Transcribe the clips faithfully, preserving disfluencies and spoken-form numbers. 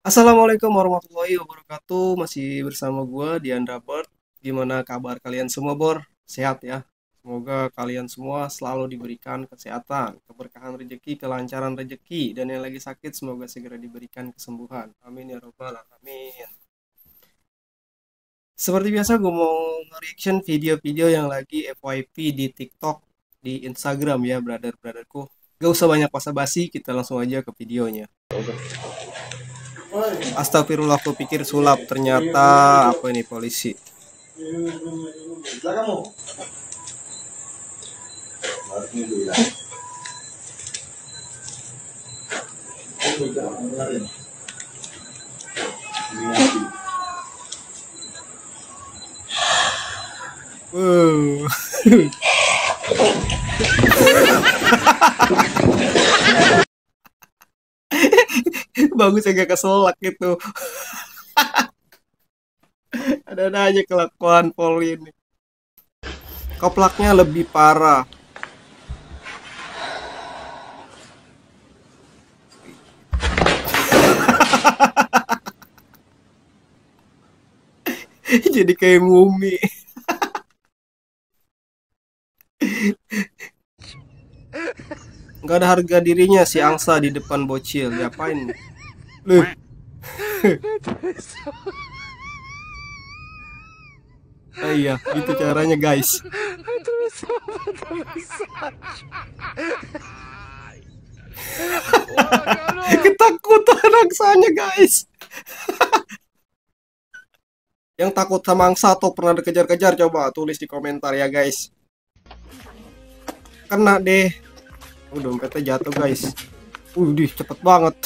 Assalamualaikum warahmatullahi wabarakatuh. Masih bersama gua Diandra Bird. Gimana kabar kalian semua, Bor? Sehat ya? Semoga kalian semua selalu diberikan kesehatan, keberkahan rezeki, kelancaran rezeki, dan yang lagi sakit semoga segera diberikan kesembuhan. Amin ya robbal alamin. Seperti biasa gue mau nge-reaction video-video yang lagi F Y P di TikTok, di Instagram ya, brother-brotherku. Gak usah banyak basa-basi, kita langsung aja ke videonya. Astagfirullah, aku pikir sulap, ternyata apa ini polisi. Wow. Bagus ya, gak keselak gitu. Ada-ada aja kelakuan Poli ini. Koplaknya lebih parah. Jadi kayak mumi. Nggak ada harga dirinya si angsa di depan bocil. Diapain? Lu. Oh iya, itu caranya guys. Ketakutan angsanya guys. Yang takut sama angsa atau pernah dikejar-kejar coba tulis di komentar ya guys. Kena deh. Oh, dompetnya jatuh guys. Udih, cepet banget.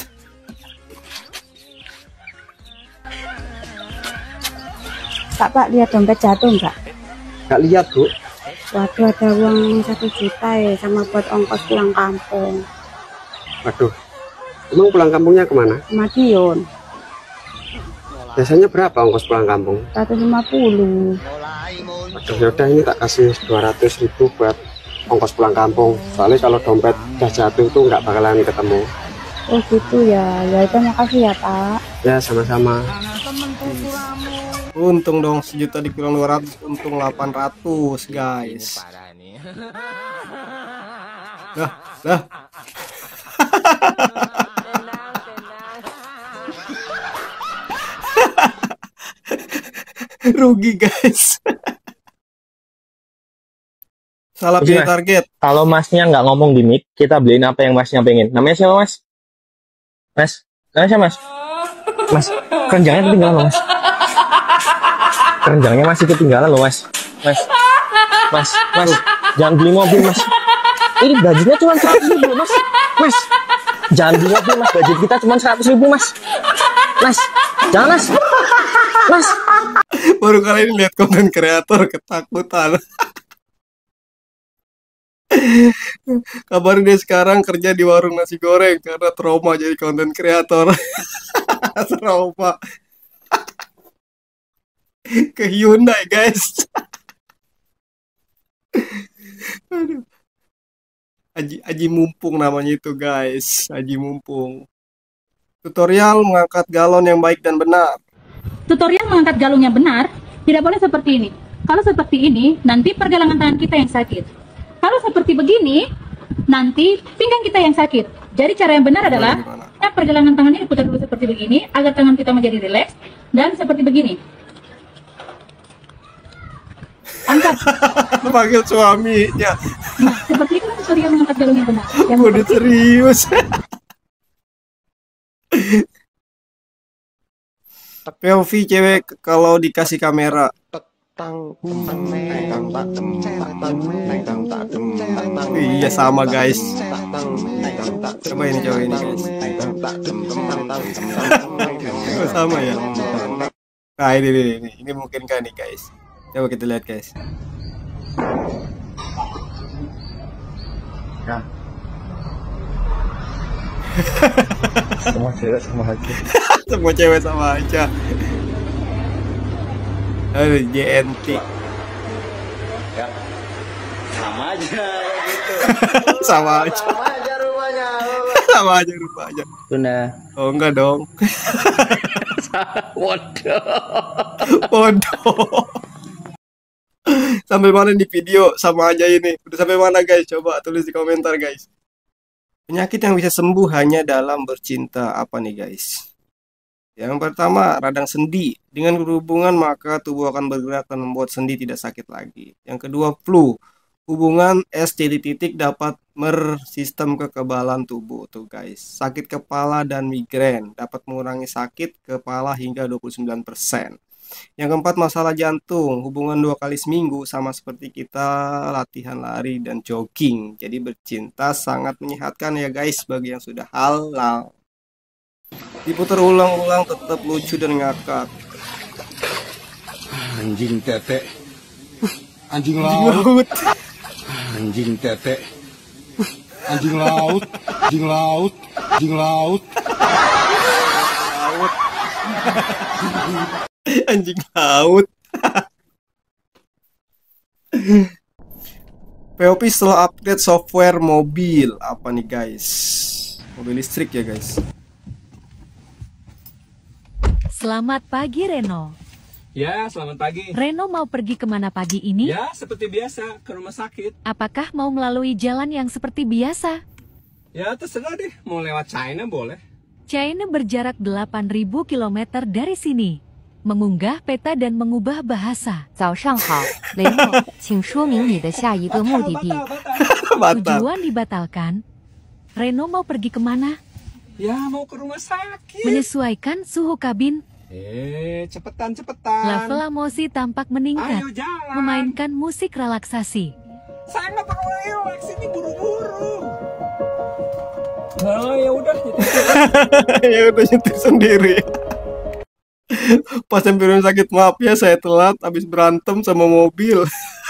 Kak, Pak, lihat dompet jatuh nggak? Nggak lihat, Bu. Waduh, ada uang satu juta ya, sama buat ongkos pulang kampung. Waduh, emang pulang kampungnya kemana? Madiun, Biasanya berapa ongkos pulang kampung? seratus lima puluh. Waduh, yaudah ini tak kasih dua ratus ribu buat ongkos pulang kampung. Soalnya kalau dompet udah jatuh itu nggak bakalan ketemu. Oh gitu ya, ya itu makasih ya Pak. Ya, sama-sama. Untung dong sejuta dikurang dua ratus, untung delapan ratus guys. Dah, dah. Rugi guys. Salah pilih target. Kalau masnya nggak ngomong di mic, kita beliin apa yang masnya pengen. Namanya siapa mas? Mas? Namanya siapa mas? Mas, keranjangnya ketinggalan loh mas. Keranjangnya masih ketinggalan loh mas. Mas, mas, mas, jangan beli mobil mas. Ini budgetnya cuma seratus ribu mas. Mas, jangan beli mobil mas. Budget kita cuma seratus ribu mas. Mas, jangan mas. Mas. Baru kali ini lihat konten kreator ketakutan. Kabar dia sekarang kerja di warung nasi goreng karena trauma jadi konten kreator. Trauma ke Hyundai guys. Aduh. Aji, Aji Mumpung namanya itu guys. Aji Mumpung. Tutorial mengangkat galon yang baik dan benar. Tutorial mengangkat galon yang benar tidak boleh seperti ini. Kalau seperti ini, nanti pergelangan tangan kita yang sakit. Kalau seperti begini, nanti pinggang kita yang sakit. Jadi cara yang benar adalah ya, pergelangan tangannya diputar dulu seperti begini agar tangan kita menjadi rileks dan seperti begini. Angkat. Panggil suaminya. Nah, seperti itu tutorial mengangkat galon yang benar. Yang Udah serius. P O V cewek kalau dikasih kamera. Iya sama guys. Coba ini coba ini guys. Oh, sama ya. Nah ini ini ini, ini mungkin kan nih guys. Coba kita lihat guys. Ya. Semua cewek sama aja. Semua cewek sama aja. Aduh, J N T. Ya. Sama aja gitu. Sama aja. Sama aja rumahnya. Sama aja rupanya. Tunda. Oh enggak dong. Waduh. Bodoh. Sampai mana di video sama aja ini? Udah sampai mana guys? Coba tulis di komentar guys. Penyakit yang bisa sembuh hanya dalam bercinta. Apa nih guys? Yang pertama, radang sendi. Dengan berhubungan maka tubuh akan bergerak dan membuat sendi tidak sakit lagi. Yang kedua, flu. Hubungan S titik-titik dapat mersistem kekebalan tubuh tuh guys. Sakit kepala dan migrain dapat mengurangi sakit kepala hingga dua puluh sembilan persen. Yang keempat, masalah jantung. Hubungan dua kali seminggu sama seperti kita latihan lari dan jogging. Jadi bercinta sangat menyehatkan ya guys bagi yang sudah halal. Diputar ulang-ulang tetap lucu dan ngakak. Anjing tete. Anjing Laut. Anjing tete. anjing laut, anjing laut, anjing laut. Anjing laut. P O P setelah upgrade software mobil. Apa nih guys? Mobil listrik ya guys. Selamat pagi Reno. Ya, selamat pagi. Reno mau pergi kemana pagi ini? Ya, seperti biasa, ke rumah sakit. Apakah mau melalui jalan yang seperti biasa? Ya, terserah deh. Mau lewat China boleh. China berjarak delapan ribu kilometer dari sini. Mengunggah peta dan mengubah bahasa. 早上好，雷诺，请说明你的下一个目的地。 Tujuan dibatalkan. Reno mau pergi kemana? Ya, mau ke rumah sakit. Menyesuaikan suhu kabin. Eh, cepetan, cepetan. Level emosi tampak meningkat. Ayo jalan. Memainkan musik relaksasi. Saya nggak perlu relax, ini buru-buru. Nah, ya udah nyetir. Ya udah nyetir sendiri. Pas sampai rumah sakit, maaf ya saya telat habis berantem sama mobil.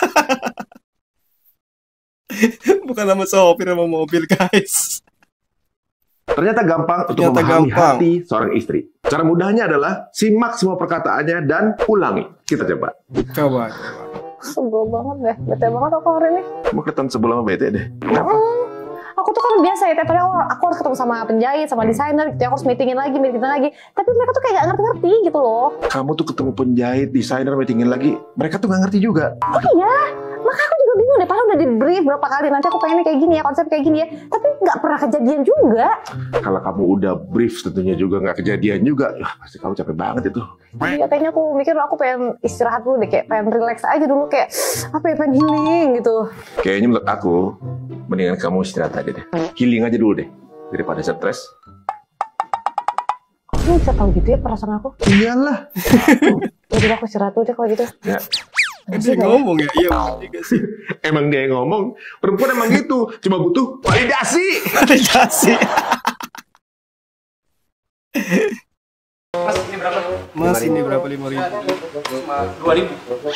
Bukan sama sopir, sama mobil guys. Ternyata gampang untuk Ternyata memahami gampang. hati seorang istri. Cara mudahnya adalah simak semua perkataannya dan ulangi. Kita coba. Coba. Sebel banget deh, bete banget aku hari ini. Kamu kelihatan sebel sama bete deh. Kenapa? Hmm, aku tuh kan biasa ya, tiap hari aku, aku harus ketemu sama penjahit, sama desainer gitu ya, aku harus meetingin lagi, meetingin lagi. Tapi mereka tuh kayak gak ngerti-ngerti gitu loh. Kamu tuh ketemu penjahit, desainer, meetingin lagi. Mereka tuh gak ngerti juga. Oh iya, maka aku juga bingung deh, padahal udah di brief berapa kali, nanti aku pengennya kayak gini ya, konsep kayak gini ya. Tapi gak pernah kejadian juga. Kalau kamu udah brief tentunya juga gak kejadian juga. Wah, pasti kamu capek banget itu. Iya, kayaknya aku mikir aku pengen istirahat dulu deh, kayak pengen relax aja dulu, kayak apa ya, pengen healing gitu. Kayaknya menurut aku, mendingan kamu istirahat aja deh. Healing aja dulu deh. Daripada stres. Kamu bisa tahu gitu ya perasaan aku? Iyalah. Jadi aku istirahat dulu deh kalau gitu. Ya. Dia ngomong ya, iya juga sih. Emang dia yang ngomong. Perempuan emang gitu. Cuma butuh validasi. Validasi. Mas, ini berapa? Mas, ini berapa? lima ribu. dua ribu.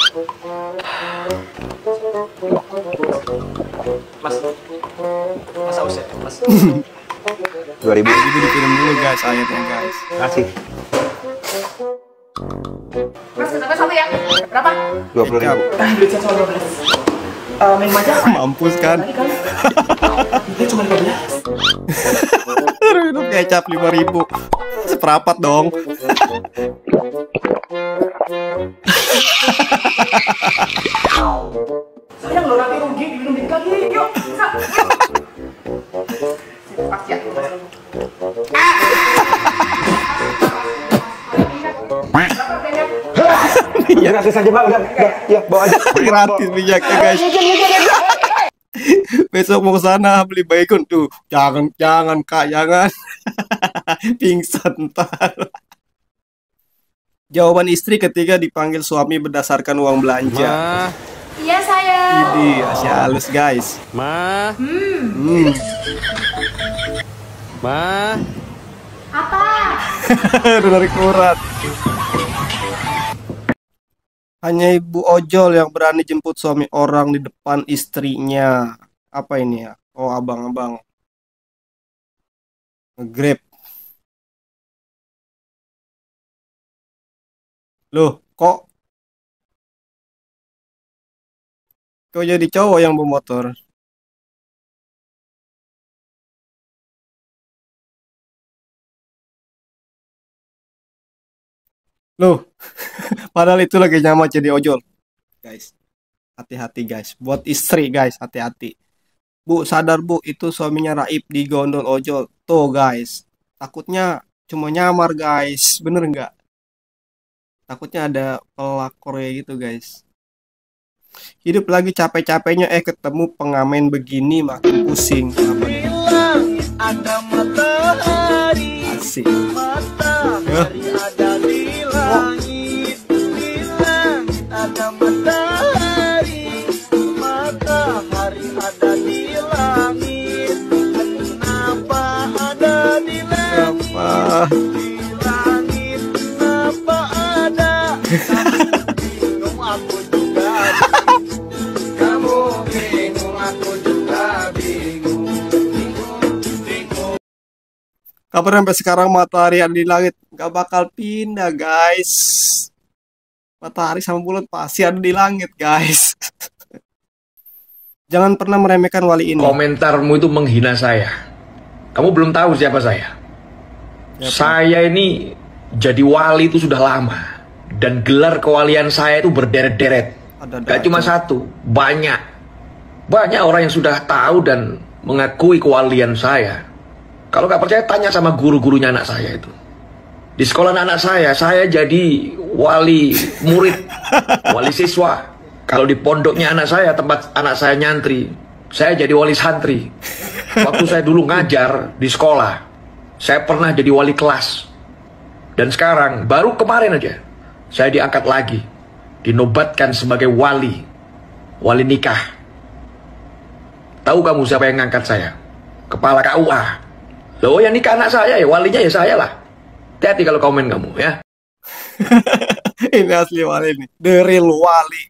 Mas, mas aus ya? Mas. dua ribu. Ini dikirim dulu guys, ayatnya guys. Kasih. Mas, sampai satu ya? Berapa? dua puluh ribu. Beli satu dua belas. Uh, main aja. Mampus kan? Ini cuma lima belas. Minum kecap lima ribu. Seperapat dong. Sayang lo, nanti rugi diminum dikit lagi. Yuk, bisa. Pas ya. Ya gratis aja bang, udah, udah, ya bawa aja. Gratis minyaknya guys. Besok mau ke sana beli bacon tuh. Jangan, jangan kak, jangan. Pingsan ntar. Jawaban istri ketika dipanggil suami berdasarkan uang belanja. Ma. Iya sayang. Ini masih halus guys. Ma. Hmm. Hmm. Ma. Apa? Udah narik urat. Hanya ibu ojol yang berani jemput suami orang di depan istrinya. Apa ini ya? Oh, abang-abang. Nge-grab. Loh, kok kok jadi cowok yang bawa motor? Loh, padahal itu lagi nyamar jadi ojol. Guys, hati-hati guys. Buat istri guys, hati-hati. Bu, sadar bu, itu suaminya Raib di gondol ojol. Tuh guys, takutnya cuma nyamar guys. Bener nggak? Takutnya ada pelakor ya gitu guys. Hidup lagi capek-capeknya, eh ketemu pengamen begini makin pusing. Apa nih? Ada matahari, asik. Matahari ada di langit, di langit ada matahari, matahari ada di langit. Kenapa ada di langit? Di langit kenapa ada? Bingung aku juga. Kamu bingung aku juga bingung. Kapan sampai sekarang matahari yang di langit gak bakal pindah guys. Matahari sama bulan pasti ada di langit guys. Jangan pernah meremehkan wali ini. Komentarmu itu menghina saya. Kamu belum tahu siapa saya. Ya, saya ini jadi wali itu sudah lama. Dan gelar kewalian saya itu berderet-deret. Gak cuma satu, banyak. Banyak orang yang sudah tahu dan mengakui kewalian saya. Kalau nggak percaya tanya sama guru-gurunya anak saya itu. Di sekolah anak saya, saya jadi wali murid, wali siswa. Kalau di pondoknya anak saya, tempat anak saya nyantri, saya jadi wali santri. Waktu saya dulu ngajar di sekolah, saya pernah jadi wali kelas. Dan sekarang, baru kemarin aja, saya diangkat lagi, dinobatkan sebagai wali, wali nikah. Tahu kamu siapa yang ngangkat saya? Kepala K U A. Loh, yang nikah anak saya ya, walinya ya saya lah. Hati-hati kalau komen kamu ya. Ini asli wali nih, the real wali.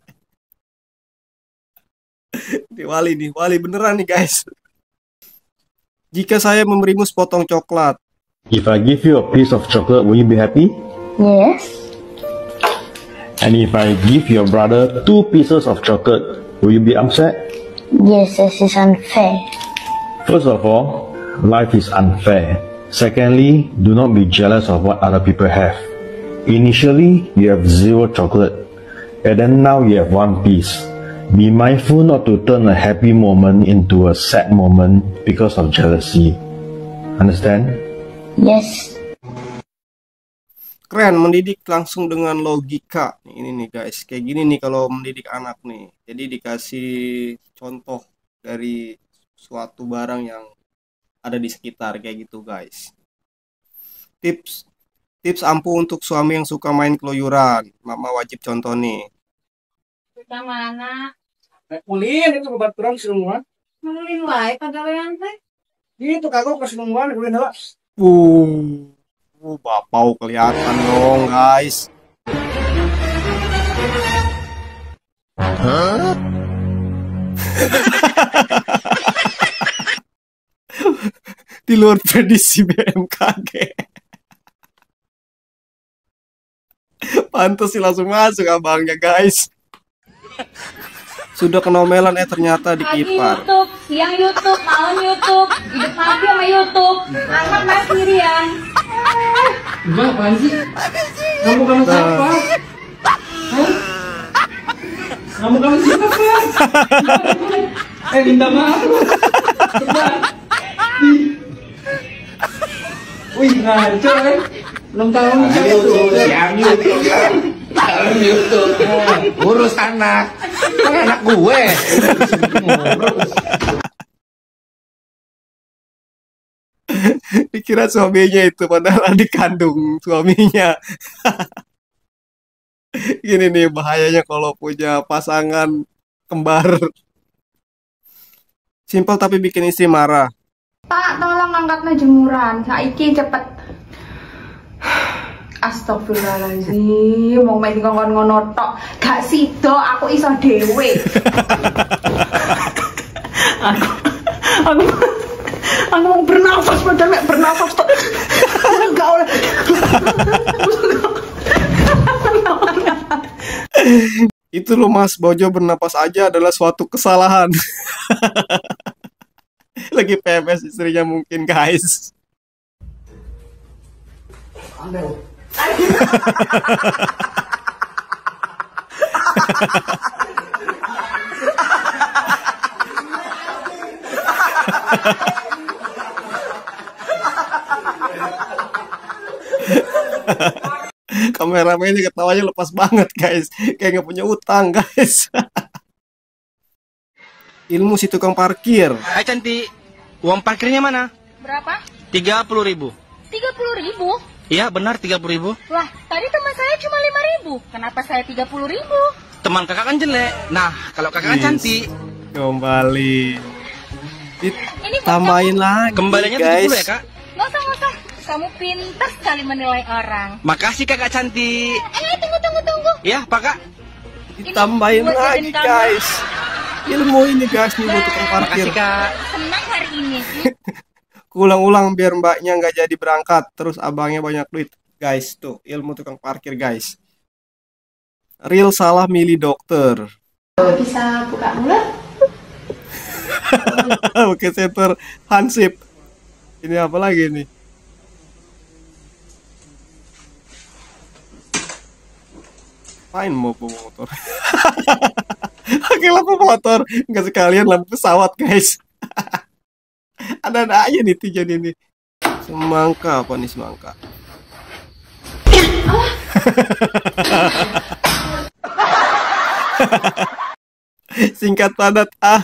Ini wali nih, wali beneran nih guys. Jika saya memberimu sepotong coklat. If I give you a piece of chocolate, will you be happy? Yes. And if I give your brother two pieces of chocolate, will you be upset? Yes, this is unfair. First of all, life is unfair. Secondly, do not be jealous of what other people have. Initially, you have zero chocolate, and then now you have one piece. Be mindful not to turn a happy moment into a sad moment because of jealousy. Understand? Yes. Keren, mendidik langsung dengan logika. Ini nih guys, kayak gini nih kalau mendidik anak nih. Jadi dikasih contoh dari suatu barang yang ada di sekitar kayak gitu guys. Tips tips ampuh untuk suami yang suka main keluyuran. Mama wajib contoh nih. Kita mana? Ulin itu obat perang semua. Ulin wae pagawean teh. Itu kagok ke semua ulin heula. Uh, uh bapau kelihatan dong guys. Hah? Di luar prediksi B M K G. Pantes sih langsung masuk abangnya guys. Sudah kenomelan eh ternyata di Kipar. YouTube, siang YouTube, malam YouTube, hidup mati sama YouTube. Anak mas sendirian. Enggak, apaan sih? Kamu kamu siapa? Kamu kamu siapa? Eh minta maaf. Wih ngaco kan? Belum tahu nih siang YouTube kan? Siang YouTube. Urus anak. Kan anak gue. Dikira suaminya itu padahal adik kandung suaminya. Gini nih bahayanya kalau punya pasangan kembar. Simpel tapi bikin istri marah. Pak, tolong angkatnya jemuran. Saiki cepet. Astagfirullahaladzim, mau main ngomong ngono tok. Gak sido, aku iso dewe. aku, aku, aku mau bernafas, padahal mek bernafas tok. Enggak oleh. Itu loh Mas, Bojo bernapas aja adalah suatu kesalahan. Lagi P M S istrinya mungkin guys. Aneh. Kameramennya ketawanya lepas banget guys, kayak nggak punya utang guys. Ilmu si tukang parkir. Hai cantik, uang parkirnya mana? Berapa? Tiga puluh ribu. Tiga puluh ribu? Iya benar tiga puluh ribu. Wah, tadi teman saya cuma lima ribu. Kenapa saya tiga puluh ribu? Teman kakak kan jelek. Nah, kalau kakak kan Yes. cantik. Kembali. Ini Tambahin lagi Kembaliannya tujuh guys. puluh ya kak? Nggak usah, nggak usah. Kamu pintar sekali menilai orang. Makasih kakak cantik. Eh, tunggu, tunggu, tunggu. Ya pak kak. Tambahin buat lagi jajan kamu. guys. Ilmu ini guys nih buat tukang parkir. Makasih kak. Senang hari ini. Ulang-ulang biar mbaknya nggak jadi berangkat, terus abangnya banyak duit. Guys, tuh ilmu tukang parkir guys. Real salah milih dokter. Bisa buka mulut? Oke, center Hansip. Ini apa lagi nih? Main mau bawa motor. Oke, lampu motor. Nggak sekalian lampu pesawat guys. Ada-ada aja nih tujuan ini. Semangka apa nih semangka? Singkat padat ah.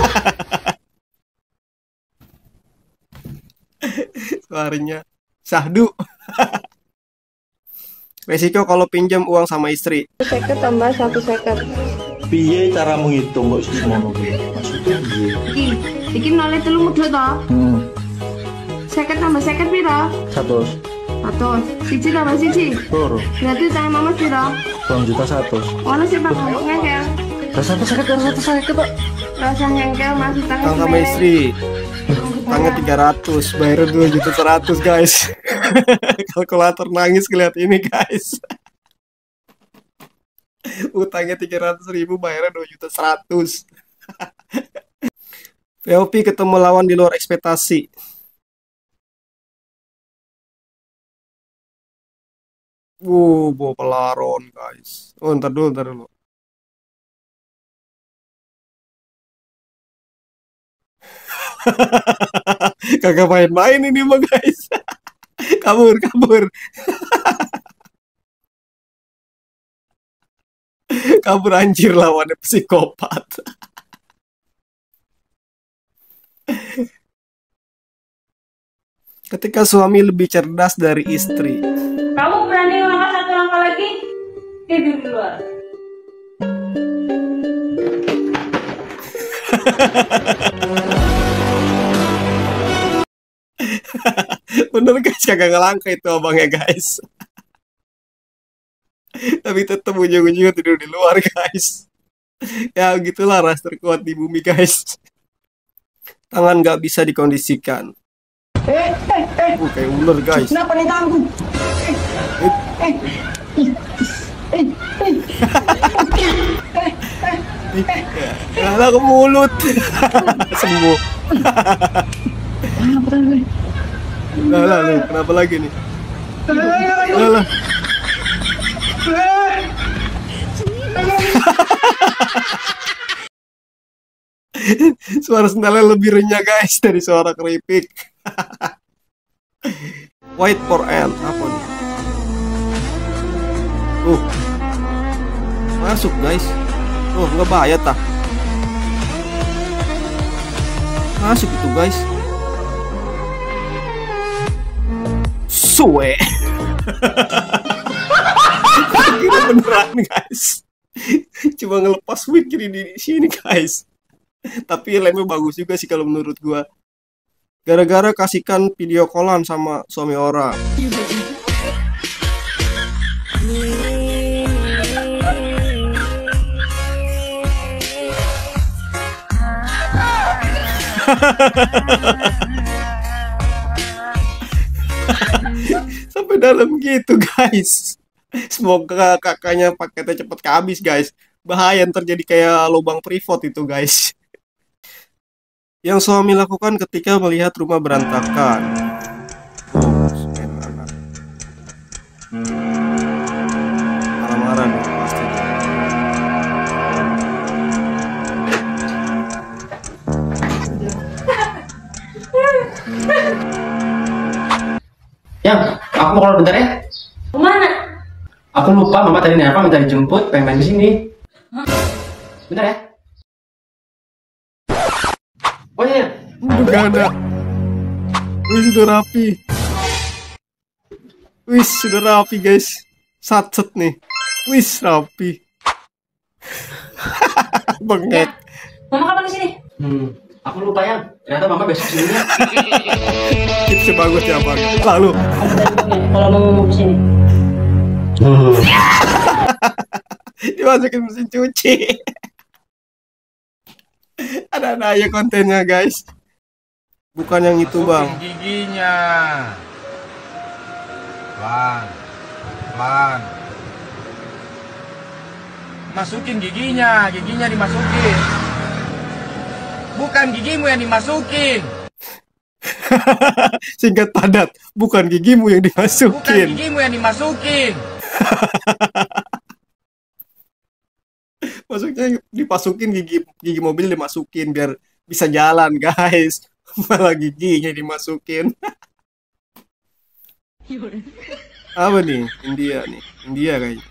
Suaranya syahdu. Resiko kalau pinjam uang sama istri. Seket tambah satu seket. Piye cara menghitung kok sih ngono kuwi? Maksudnya piye? Iki, iki nolnya telu mudhut to. Hmm, Seket tambah seket piro? satu. Satu. Siji tambah siji. Loro. Berarti utangnya mama piro? Rong juta satu. Ono sih Bang, ngengkel. Lah satu sakit karo satu sakit kok. Rasa ngengkel Mas utangnya Utang sama istri. Utangnya tiga ratus, bayar dua juta seratus guys. Kalkulator nangis ngeliat ini guys. Utangnya tiga ratus ribu, bayarnya dua juta seratus. V O P ketemu lawan di luar ekspektasi. Wuh, bawa pelaron guys. Oh, ntar dulu, ntar dulu. Kagak main-main ini mah guys. Kabur, kabur. Kabur anjir, lawannya psikopat. Ketika suami lebih cerdas dari istri. Kamu berani melangkah satu langkah lagi? Tidur di luar. Bener guys, kagak ngelangkah itu abangnya guys. Tapi tetap ujung-ujungnya tidur di luar guys. Ya gitulah ras terkuat di bumi guys. Tangan nggak bisa dikondisikan. Eh, eh, eh. Uh, kayak ular guys. Kenapa nih tanganku? Eh, eh, eh, eh. Lah ke mulut. Sembuh. Kenapa tangan? Lah lah lah, kenapa lagi nih? Lah lah. Suara sendalnya lebih renyah guys dari suara keripik. Wait for end apa nih? Uh, masuk guys. Oh nggak bahaya tah? Masuk itu guys. Suwe. Kira beneran guys. Cuma ngelepas wig gini di sini guys. Tapi lemnya bagus juga sih kalau menurut gua. Gara-gara kasihkan video callan sama suami orang. Sampai dalam gitu guys. Semoga kakaknya paketnya cepet habis guys. Bahaya ntar jadi kayak lubang privat itu guys. Yang suami lakukan ketika melihat rumah berantakan. Oh, Yang, aku mau keluar bentar ya. Kemana? Aku lupa, mama tadi apa minta dijemput, pengen main di sini. Bentar ya. Oh iya. Udah gak ada. Wih, sudah rapi. Wih, sudah rapi guys. Satset nih. Wih, rapi. Bengek. Mama kapan kesini? Hmm, aku lupa ya. Ternyata mama besok sini. Tipsnya bagus ya bang. Lalu. Kalau mama mau kesini. Dimasukin mesin cuci. Ada-ada aja kontennya guys. Bukan yang itu bang. Giginya. Pelan. Pelan. Masukin giginya, giginya dimasukin. Bukan gigimu yang dimasukin. Singkat padat, bukan gigimu yang Bukan dimasukin. gigimu yang dimasukin. Maksudnya dipasukin gigi gigi mobil dimasukin biar bisa jalan guys. Malah giginya dimasukin. Apa nih? India nih. India kayaknya.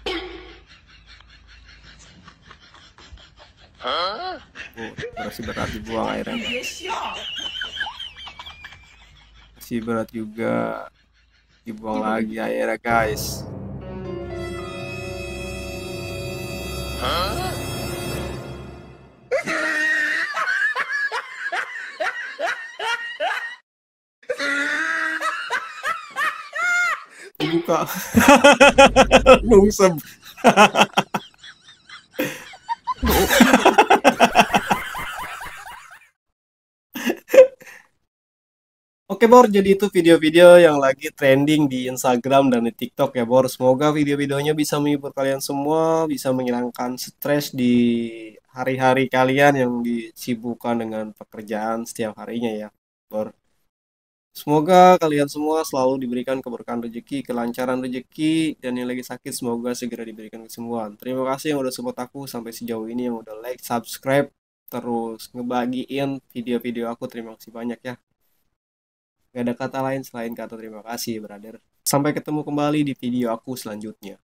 Oh, masih berat dibuang airnya. Masih berat juga. Dibuang lagi airnya guys. Buka. Nungsem. Oke Bor, jadi itu video-video yang lagi trending di Instagram dan di TikTok ya Bor. Semoga video-videonya bisa menghibur kalian semua, bisa menghilangkan stres di hari-hari kalian yang disibukkan dengan pekerjaan setiap harinya ya Bor. Semoga kalian semua selalu diberikan keberkahan rezeki, kelancaran rezeki, dan yang lagi sakit semoga segera diberikan kesembuhan. Terima kasih yang udah support aku sampai sejauh ini, yang udah like, subscribe, terus ngebagiin video-video aku. Terima kasih banyak ya. Gak ada kata lain selain kata terima kasih, brother. Sampai ketemu kembali di video aku selanjutnya.